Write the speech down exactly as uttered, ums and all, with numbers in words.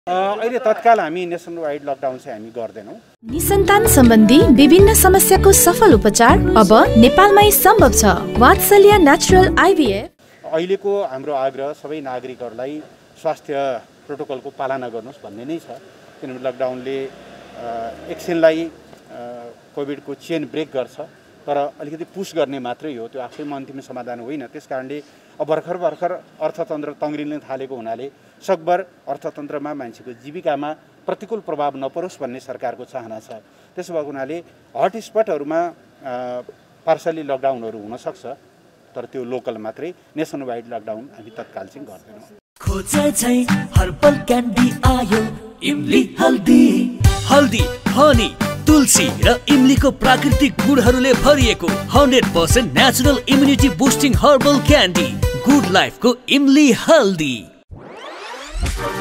अहिले तत्काल हामी नेसन वाइड लकडाउन चाहिँ हामी गर्दैनौँ। निसन्तान सम्बन्धी विभिन्न समस्याको सफल उपचार अब नेपालमै सम्भव छ। वात्सल्य नेचुरल आइभीएफ। अहिलेको हाम्रो आग्रह सबै नागरिकहरूलाई स्वास्थ्य प्रोटोकलको पालना गर्नुहोस् भन्ने नै छ। किनभने लकडाउनले एकछिनलाई कोभिडको चेन ब्रेक गर्छ, तर अलिकति पुस गर्ने मात्रै हो, त्यो आफैमा अन्तिम समाधान होइन। त्यसकारणले अब भर्खर भर्खर अर्थतन्त्र तङ्ग्रिन थालेको हुनाले सकभर अर्थतन्त्रमा मान्छेको जीविकामा प्रतिकूल प्रभाव नपरोस् भन्ने सरकारको चाहना छ। त्यसो भएको हुनाले हटस्पटहरूमा पार्सली लकडाउनहरू हुनसक्छ, तर त्यो लोकल मात्रै। नेसन वाइड लकडाउन हामी तत्काल चाहिँ गर्दैनौँ। खोजे चाहिँ हर्बल क्यान्डी आयो इमली हल्दी। हल्दी, हनी, तुलसी र इमलीको प्राकृतिक गुणहरूले भरिएको hundred percent natural immunity boosting herbal candy good लाइफको इमली हल्दी।